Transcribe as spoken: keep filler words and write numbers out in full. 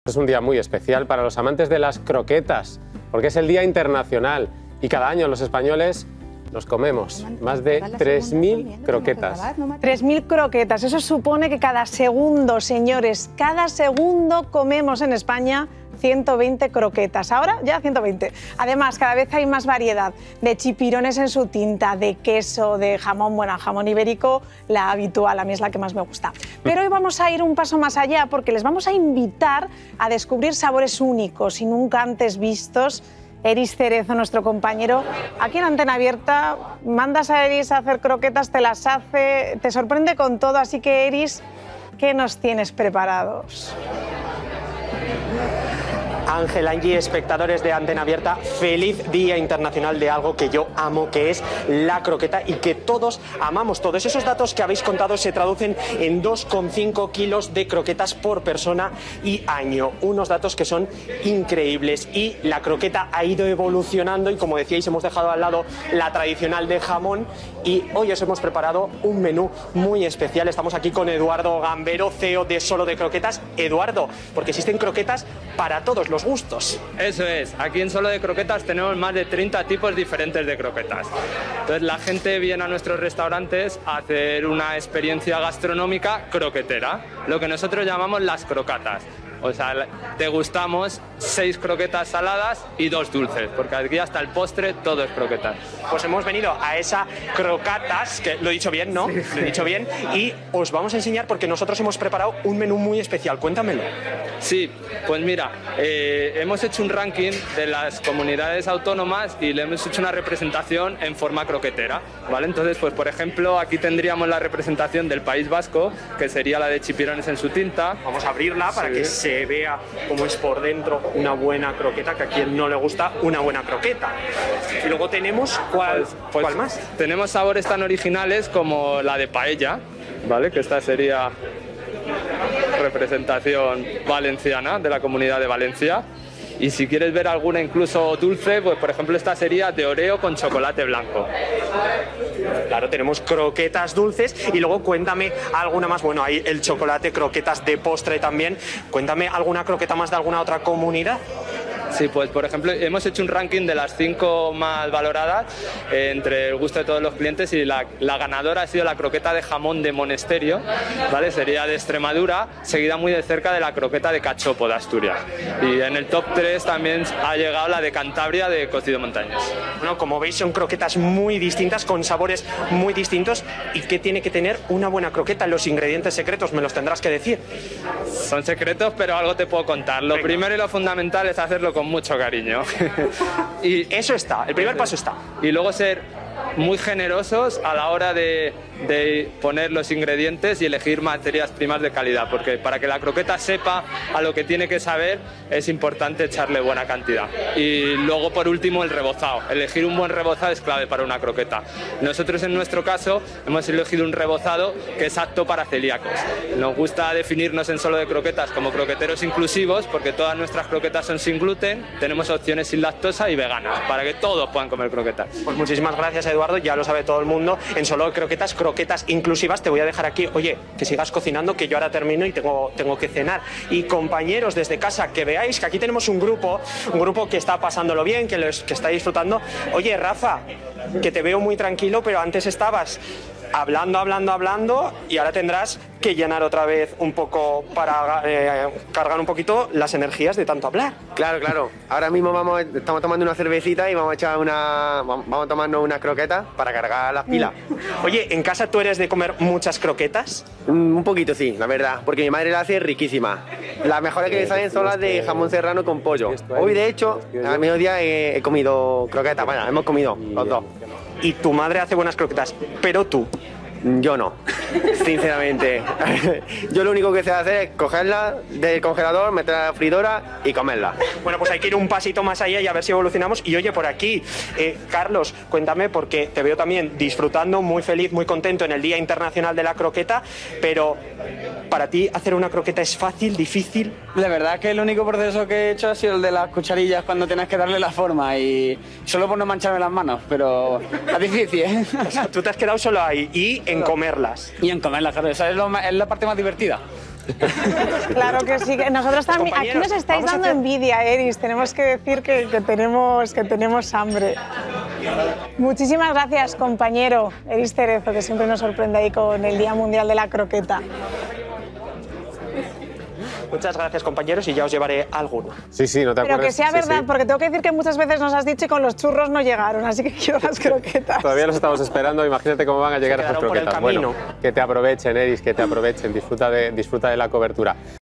Es un día muy especial para los amantes de las croquetas, porque es el Día Internacional y cada año los españoles nos comemos más de tres mil croquetas. tres mil croquetas, eso supone que cada segundo, señores, cada segundo comemos en España ciento veinte croquetas, ahora ya ciento veinte. Además, cada vez hay más variedad de chipirones en su tinta, de queso, de jamón, bueno, jamón ibérico, la habitual, a mí es la que más me gusta. Pero hoy vamos a ir un paso más allá porque les vamos a invitar a descubrir sabores únicos y nunca antes vistos. Eris Cerezo, nuestro compañero, aquí en Antena Abierta, mandas a Eris a hacer croquetas, te las hace, te sorprende con todo, así que Eris, ¿qué nos tienes preparados? Ángel, Angie, espectadores de Antena Abierta, feliz Día Internacional de algo que yo amo, que es la croqueta y que todos amamos. Todos esos datos que habéis contado se traducen en dos coma cinco kilos de croquetas por persona y año. Unos datos que son increíbles y la croqueta ha ido evolucionando y, como decíais, hemos dejado al lado la tradicional de jamón y hoy os hemos preparado un menú muy especial. Estamos aquí con Eduardo Gambero, C E O de Solo de Croquetas. Eduardo, porque existen croquetas para todos los gustos. Eso es, aquí en Solo de Croquetas tenemos más de treinta tipos diferentes de croquetas. Entonces la gente viene a nuestros restaurantes a hacer una experiencia gastronómica croquetera, lo que nosotros llamamos las crocatas. O sea, te gustamos seis croquetas saladas y dos dulces, porque aquí hasta el postre todo es croquetas. Pues hemos venido a esa crocatas, que lo he dicho bien, ¿no? Sí, sí. Lo he dicho bien, y os vamos a enseñar porque nosotros hemos preparado un menú muy especial. Cuéntamelo. Sí, pues mira, eh, hemos hecho un ranking de las comunidades autónomas y le hemos hecho una representación en forma croquetera, ¿vale? Entonces, pues por ejemplo, aquí tendríamos la representación del País Vasco, que sería la de chipirones en su tinta. Vamos a abrirla para sí. que se Se vea cómo es por dentro una buena croqueta, que a quien no le gusta una buena croqueta. Y luego tenemos, ¿cuál, pues, pues, ¿cuál más? Tenemos sabores tan originales como la de paella, ¿vale? Que esta sería representación valenciana de la Comunidad de Valencia. Y si quieres ver alguna incluso dulce, pues por ejemplo esta sería de Oreo con chocolate blanco. Claro, tenemos croquetas dulces y luego cuéntame alguna más. Bueno, hay el chocolate, croquetas de postre también. Cuéntame alguna croqueta más de alguna otra comunidad. Sí, pues por ejemplo hemos hecho un ranking de las cinco más valoradas eh, entre el gusto de todos los clientes y la, la ganadora ha sido la croqueta de jamón de Monesterio, ¿vale? Sería de Extremadura, seguida muy de cerca de la croqueta de cachopo de Asturias. Y en el top tres también ha llegado la de Cantabria de Cocido Montañas. Bueno, como veis son croquetas muy distintas, con sabores muy distintos. ¿Y qué tiene que tener una buena croqueta? Los ingredientes secretos me los tendrás que decir. Son secretos, pero algo te puedo contar. Lo Venga. primero y lo fundamental es hacerlo con mucho cariño. Y eso está, el primer paso está. Y luego ser muy generosos a la hora de, de poner los ingredientes y elegir materias primas de calidad, porque para que la croqueta sepa a lo que tiene que saber es importante echarle buena cantidad. Y luego, por último, el rebozado. Elegir un buen rebozado es clave para una croqueta. Nosotros, en nuestro caso, hemos elegido un rebozado que es apto para celíacos. Nos gusta definirnos en Solo de Croquetas como croqueteros inclusivos, porque todas nuestras croquetas son sin gluten, tenemos opciones sin lactosa y veganas, para que todos puedan comer croquetas. Pues muchísimas gracias, Eduardo, ya lo sabe todo el mundo. En Solo de Croquetas, croquetas inclusivas. Te voy a dejar aquí, oye, que sigas cocinando, que yo ahora termino y tengo, tengo que cenar. Y compañeros desde casa, que veáis que aquí tenemos un grupo, un grupo que está pasándolo bien, que, los, que está disfrutando. Oye, Rafa, que te veo muy tranquilo, pero antes estabas hablando, hablando, hablando y ahora tendrás que llenar otra vez un poco para eh, cargar un poquito las energías de tanto hablar. Claro, claro. Ahora mismo vamos, estamos tomando una cervecita y vamos a echar una, vamos a tomarnos una croqueta para cargar las pilas. Oye, ¿en casa tú eres de comer muchas croquetas? Mm, un poquito sí, la verdad, porque mi madre la hace riquísima. Las mejores que me salen son las de jamón serrano con pollo. Hoy, de hecho, al mediodía he, he comido croquetas, bueno, hemos comido los dos. Y tu madre hace buenas croquetas, pero tú... Yo no, sinceramente. Yo lo único que sé hacer es cogerla del congelador, meterla a la freidora y comerla. Bueno, pues hay que ir un pasito más allá y a ver si evolucionamos. Y oye, por aquí, eh, Carlos, cuéntame, porque te veo también disfrutando, muy feliz, muy contento en el Día Internacional de la Croqueta, pero ¿para ti hacer una croqueta es fácil, difícil? La verdad que el único proceso que he hecho ha sido el de las cucharillas cuando tienes que darle la forma y solo por no mancharme las manos, pero es difícil, ¿eh? O sea, tú te has quedado solo ahí y en comerlas. Y en comerlas, claro, esa es, lo, es la parte más divertida. Claro que sí, que nosotros también. Aquí nos estáis dando hacer... envidia, Eris. Tenemos que decir que, que, tenemos, que tenemos hambre. Muchísimas gracias, compañero Eris Cerezo, que siempre nos sorprende ahí con el Día Mundial de la Croqueta. Muchas gracias, compañeros, y ya os llevaré alguno. Sí, sí, no te acuerdas. Pero que sea sí, verdad, sí. porque tengo que decir que muchas veces nos has dicho y con los churros no llegaron, así que quiero las croquetas. Todavía los estamos esperando, imagínate cómo van a llegar esas croquetas. Bueno, que te aprovechen, Eris, que te aprovechen, disfruta de, disfruta de la cobertura.